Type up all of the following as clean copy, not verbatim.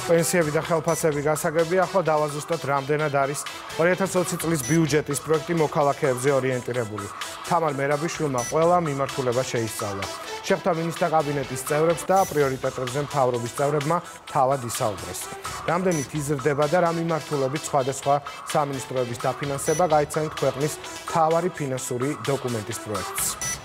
პენსიები და ხელფასები გასაგებია, ხო დავაზუსტოთ რამდენად არის 2020 წლის ბიუჯეტის პროექტი მოქალაქეებზე ორიენტირებული. თამარ მერაბიშვილმა ყველა მიმართულება შეისწავლა. შეხვდა მინისტრთა კაბინეტის წევრებს და პრიორიტეტებზე მთავრობის წევრებმა თავად ისაუბრეს. რამდენით იზრდება და რა მიმართულებით სხვადასხვა სამინისტროების დაფინანსება, გაიცანით ქვეყნის მთავარი ფინანსური დოკუმენტის პროექტს.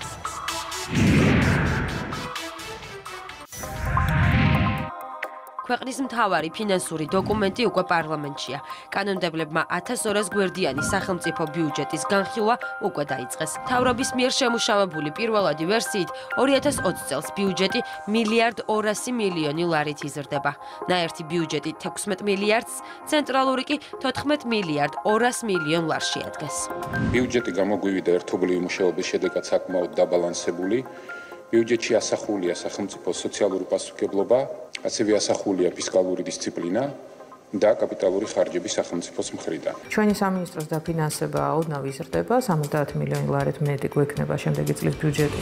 ქვეყნის მთავარი ფინანსური დოკუმენტი უკვე პარლამენტშია. კანონმდებლებმა 1200 გვერდიანი სახელმწიფო ბიუჯეტის განხილვა უკვე დაიწყეს. მთავრობის მიერ შემუშავებული პირველადი ვერსიით 2020 წელს ბიუჯეტი 1,2 მილიონი ლარით იზრდება. ნაერთი ბიუჯეტი 16 მილიარდს, ცენტრალური კი 14,2 მილიონ ლარს შეადგენს. ბიუჯეტი გამოგვივიდა ერთობლივი მუშაობის შედეგად საკმაოდ დაბალანსებული. ბიუჯეტში ასახულია სახელმწიფო სოციალური პასუხისმგებლობა, ასევე ასახულია ფისკალური დისციპლინა და კაპიტალური ხარჯები სახელმწიფოს მხრიდან. ჩვენი სამინისტროს დაფინანსება ოდნავ იზრდება, 70 მილიონი ლარით მეტი გვექნება შემდეგი წლის ბიუჯეტი.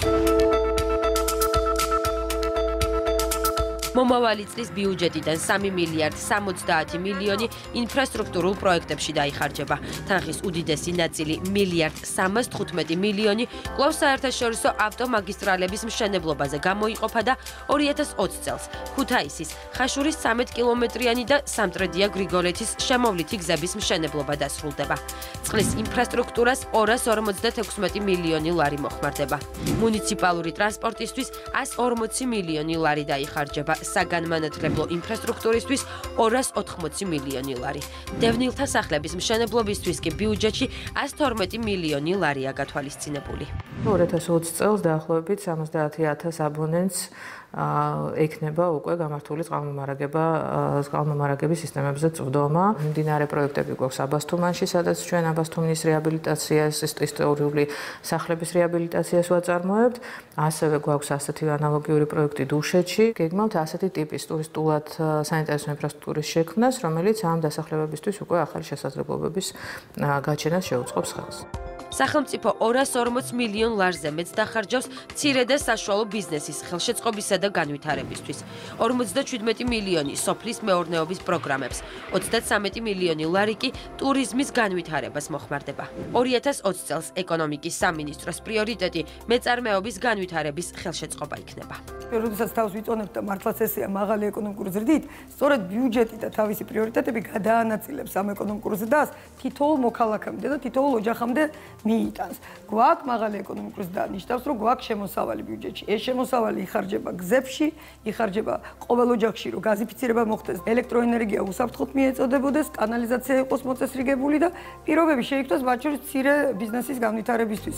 მომავალი წლის ბიუჯეტიდან 3 მილიარდ 70 მილიონი ინფრასტრუქტურულ პროექტებში დაიხარჯება. თანხის უდიდესი ნაწილი 1,315 მილიონი კვლავ საერთაშორისო ავტომაგისტრალების მშენებლობაზე გამოიყოფა და 2020 წელს ქუთაისის, ხაშურის 13 კილომეტრიანი და სამტრედია გრიგოლეთის შემოვლითი გზების მშენებლობა დასრულდება. წყლის ინფრასტრუქტურას 256 მილიონი ლარი მოხმარდება. მუნიციპალური ტრანსპორტისთვის 140 მილიონი ლარი დაიხარჯება. საგანმანათლებლო ინფრასტრუქტურისთვის 280 მილიონი ლარი. დევნილთა სახლების მშენებლობისთვის კი ბიუჯეტში 112 მილიონი ლარია გათვალისწინებული. 2020 წელს დაახლოებით 70,000 აბონენტს ექნება უკვე გამართული წყალმომარაგების სისტემებზე წვდომა. მიმდინარე პროექტები გვაქვს აბასთუმანში, სადაც ჩვენ აბასთუმნის რეაბილიტაციას, ისტორიული სახლების რეაბილიტაციას ვაწარმოებთ. ასევე გვაქვს ასეთი ანალოგიური პროექტი დუშეთში. გეგმავთ ასეთი ტიპის ტურისტულად საინტერესო ინფრასტრუქტურის შექმნას, რომელიც ამ დასახლებებისთვის უკვე ახალი შესაძლებლობების გაჩენას შეუწყობს ხელს. სახელმწიფო 240 მილიონ ლარზე მეც დახარჯავს მცირე და საშუალო ბიზნესის ხელშეწყობისა და განვითარებისთვის. 57 მილიონი სოფლის მეურნეობის პროგრამებს, 33 მილიონი ლარი კი ტურიზმის განვითარებას მოხმარდება. 2020 წელს ეკონომიკის სამინისტროს პრიორიტეტი მეწარმეობის განვითარების ხელშეწყობა იქნება. როდესაც თავს ვიწონებთ და მართლაც ესეა მაღალი ეკონომიკური ზრდით, სწორედ ბიუჯეტი და თავისი პრიორიტეტები გადაანაწილებს ამ ეკონომიკურ ზრდას თითოეულ მოქალაქემდე და თითოეულ ოჯახამდე მიიტანს. გვაქვს მაღალი ეკონომიკური ზრდა, ნიშნავს, რომ გვაქვს შემოსავალი ბიუჯეტში. ეს შემოსავალი იხარჯება გზებში, იხარჯება ყოველ ოჯახში, რომ გაზიფიცირება მოხდეს, ელექტროენერგია უსაფრთხოდ მიეწოდებოდეს, კანალიზაცია იყოს მოწესრიგებული და პირობები შეიქმნას მათ შორის მცირე ბიზნესის განვითარებისთვის.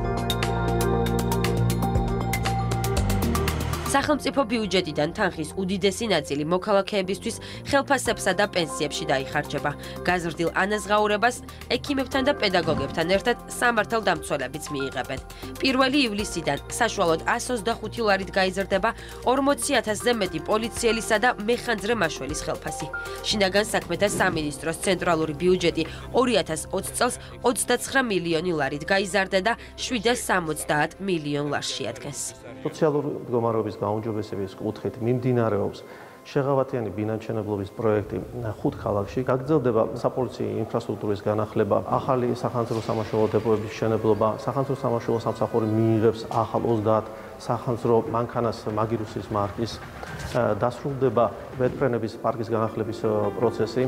სახელმწიფო ბიუჯეტიდან თანხის უდიდესი ნაწილი მოქალაქეებისთვის ხელფასებსა და პენსიებში დაიხარჯება. გაზრდილ ანაზღაურებას ექიმებთან და პედაგოგებთან ერთად სამართალდამცველებიც მიიღებენ. 1 ივლისიდან საშუალოდ 125 ლარით გაიზრდება 40,000-ზე მეტი პოლიციელისა და მეხანძრე მაშველის ხელფასი. შინაგან საქმეთა სამინისტროს ცენტრალური ბიუჯეტი 2020 წელს 29 მილიონი ლარით გაიზარდა და 770 მილიონ ლარს შეადგენს. სოციალური მდგომარეობის გაუმჯობესების კუთხით მიმდინარეობს შეღავათიანი ბინამშენებლობის პროექტი 5 ქალაქში. გაგრძელდება საპოლიციო ინფრასტრუქტურის განახლება, ახალი სახანძრო სამაშველო დეპოების მშენებლობა, სახანძრო სამაშველო სამსახური მიიღებს ახალ 30 სახანძრო მანქანას მაგირუსის მარკის, დასრულდება ვეტრენების პარკის განახლების პროცესი.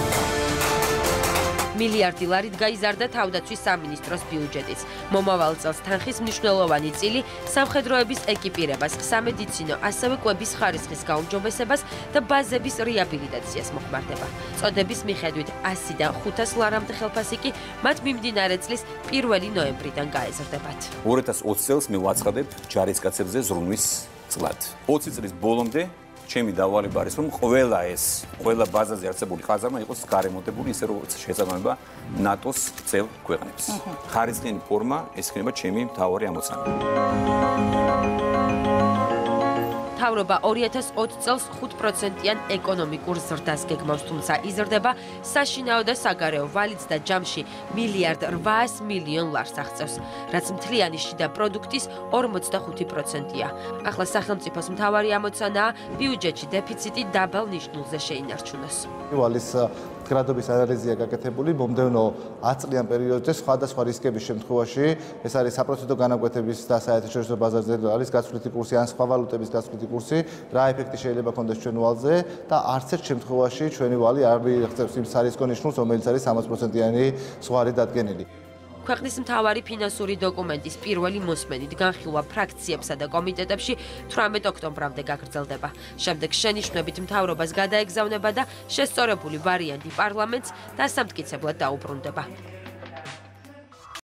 მილიარდი ლარით გაიზარდა თავდაცვის სამინისტროს ბიუჯეტიც. მომავალ წელს თანხის მნიშვნელოვანი წილი სამხედროების ეკიპირებას, სამედიცინო, ასევე კვების ხარისხის გაუმჯობესებას და ბაზების რეაბილიტაციას მოხმარდება. წოდების მიხედვით 100-დან 500 ლარამდე ხელფასი კი მათ მიმდინარე წლის 1 ნოემბრიდან გაეზრდებათ. 2020 წელს მე ვაცხადებ ჯარისკაცებზე ზრუნვის წლად. 20 წლის ბოლომდე ჩემი დავალება არის, რომ ყველა ბაზაზე არსებული ყაზარმა იყოს გარემონტებული ისე, როგორც შეესაბამება ნატოს წევრ ქვეყნებს. ხარისხიანი ფორმა ეს იქნება ჩემი მთავარი ამოცანა. მთავრობა 2020 წელს 5%-იან ეკონომიკურ ზრდას გეგმავს, თუმცა იზრდება საშინაო და საგარეო ვალიც და ჯამში $1.8 მილიარდ ლარს აღწევს, რაც მთლიანი შიდა პროდუქტის 45%-ია. ახლა სახელმწიფოს მთავარი ამოცანაა ბიუჯეტში დეფიციტი დაბალ ნიშნულზე შეინარჩუნოს. ვალის მდგრადობის ანალიზია გაკეთებული მომდევნო 10 წლიან პერიოდზე სხვადასხვა რისკების შემთხვევაში, ეს არის საპროცენტო განაკვეთების და საერთაშორისო ბაზარზე არის გაცვლითი კურსი ან სხვა ვალუტების გაცვლითი კურსი, რა ეფექტი შეიძლება ქონდეს ჩვენ ვალზე და არც ერთ შემთხვევაში ჩვენი ვალი არ მიიღწევს იმ სარისკო ნიშნულს, რომელიც არის 60%-იანი ზღვარი დადგენილი. ქვეყნის მთავარი ფინანსური დოკუმენტის პირველი მოსმენით განხილვა ფრაქციებსა და კომიტეტებში 18 ოქტომბრამდე გაგრძელდება. შემდეგ შენიშვნებით მთავრობას გადაეგზავნება და შესწორებული ვარიანტი პარლამენტს დასამტკიცებლად დაუბრუნდება.